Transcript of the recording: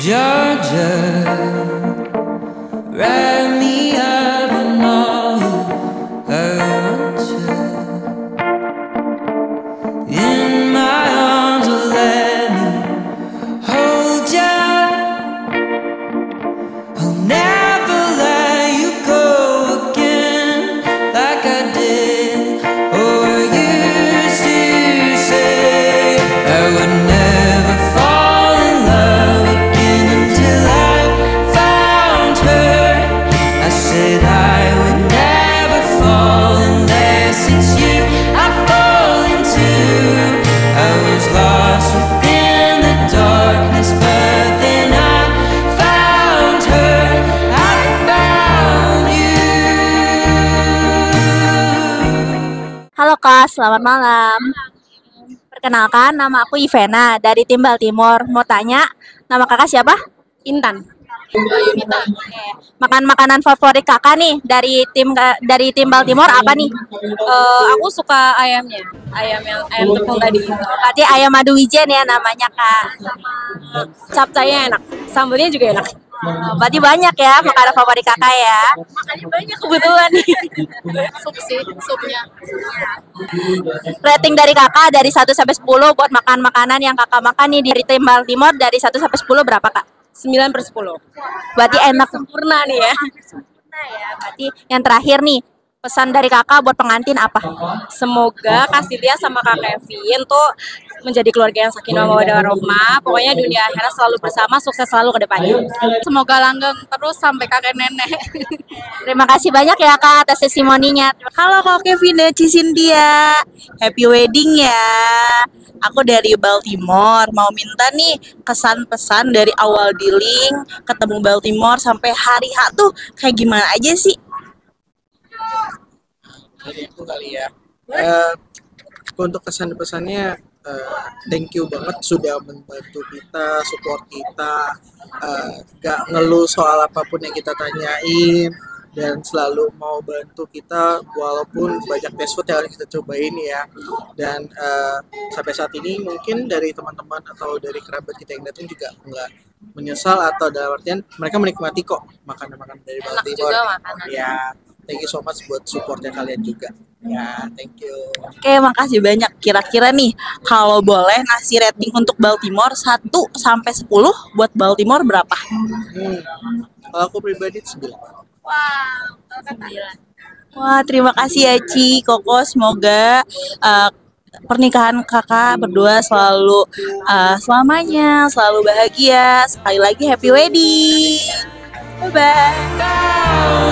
Georgia, wrap me up in all I want you. In my arms, let me hold you. I'll never let you go again like I did or used to say. I would never fall in love again until I found her. I said I would never fall unless it's you I fall into. I was lost within the darkness, but then I found her. I found you. Halo Kak, selamat malam. Perkenalkan, nama aku Ivena dari tim Baltimore. Mau tanya, nama kakak siapa? Intan. Oke. Makan-makanan favorit kakak nih dari tim Baltimore apa nih? Aku suka ayamnya, ayam tepung tadi. Berarti ayam madu wijen ya namanya Kak. Capcaynya enak, sambalnya juga enak. Berarti banyak ya makanan favorit kakak ya. Makanya banyak kebetulan nih. Sup sih, supnya. Rating dari kakak dari 1 sampai 10 buat makan makanan yang kakak makan nih dari tim Baltimore dari 1 sampai 10 berapa Kak? 9/10. Berarti enak. Sempurna nih ya. Nah ya, berarti yang terakhir nih, pesan dari kakak buat pengantin apa? Semoga Kasilia sama Kak Kevin tuh menjadi keluarga yang sakinah mawaddah warahmah. Pokoknya dunia akhirat selalu bersama, sukses selalu ke depannya. Semoga langgeng terus sampai kakek nenek. Terima kasih banyak ya Kak atas testimoninya. Halo Kak Kevin dan Cintia, happy wedding ya. Aku dari Baltimore, mau minta nih kesan pesan dari awal dealing ketemu Baltimore sampai hari H tuh kayak gimana aja sih? Dari itu kali ya. Untuk kesan pesannya, thank you banget sudah membantu kita, support kita, gak ngeluh soal apapun yang kita tanyain, dan selalu mau bantu kita walaupun banyak fast food yang harus kita cobain ya. Dan sampai saat ini mungkin dari teman-teman atau dari kerabat kita yang datang juga nggak menyesal, atau dalam artian mereka menikmati kok makanan-makanan dari Enak Baltimore. juga makanan. Ya, thank you so much buat supportnya kalian juga. Ya, thank you. Oke, makasih banyak. Kira-kira nih, kalau boleh ngasih rating untuk Baltimore 1 sampai 10 buat Baltimore berapa? Kalau aku pribadi 9. Wah, terima kasih ya Ci, Koko. Semoga pernikahan kakak berdua selalu selamanya, selalu bahagia. Sekali lagi happy wedding. Bye-bye.